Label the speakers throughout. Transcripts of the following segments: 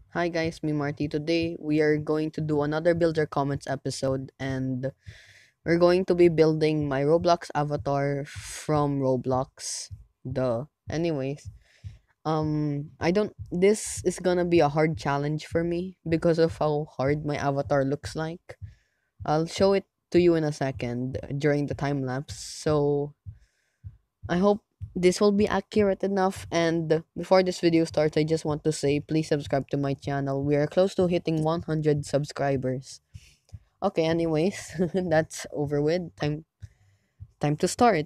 Speaker 1: Hi guys, me Marty. Today we are going to do another Builder Comments episode and we're going to be building my Roblox avatar from Roblox. Anyways, I don't this is gonna be a hard challenge for me because of how hard my avatar looks like. I'll show it to you in a second during the time lapse. So I hope this will be accurate enough. And before this video starts, I just want to say please subscribe to my channel. We are close to hitting 100 subscribers. Okay, anyways, that's over with. Time to start.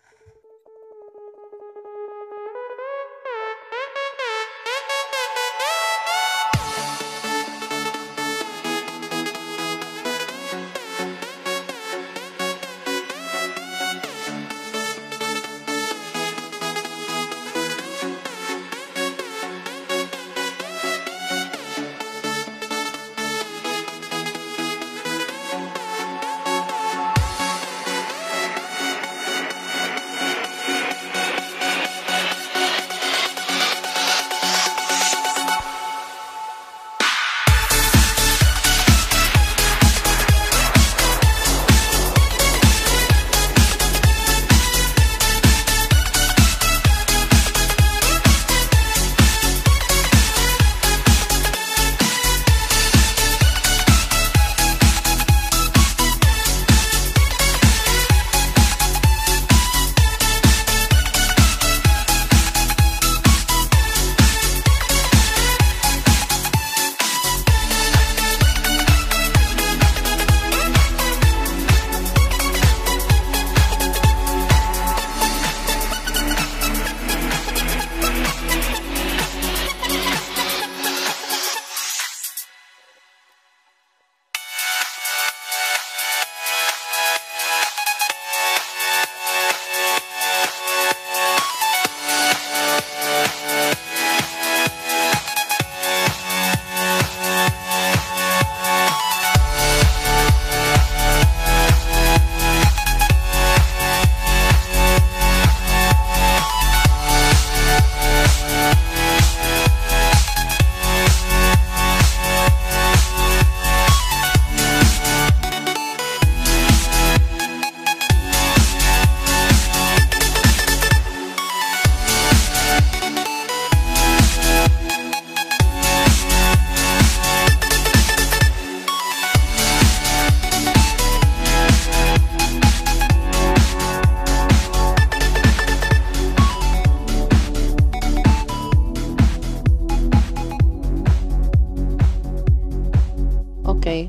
Speaker 1: Okay,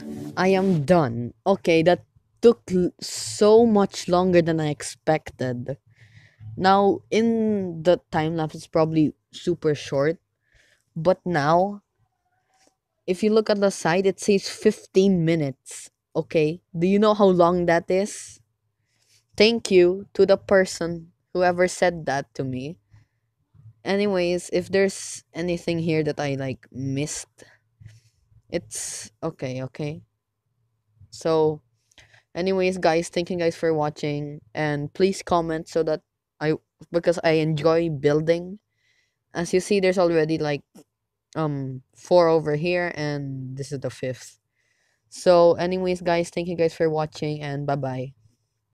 Speaker 1: I am done. Okay, that took so much longer than I expected. Now, in the time lapse, it's probably super short, but now if you look at the side, it says 15 minutes. Okay, do you know how long that is? Thank you to the person whoever said that to me. Anyways, if there's anything here that I like missed, it's okay. So, anyways, guys, thank you guys for watching and please comment so that I because I enjoy building. As you see, there's already like four over here and this is the fifth. So anyways, guys, thank you guys for watching and bye bye.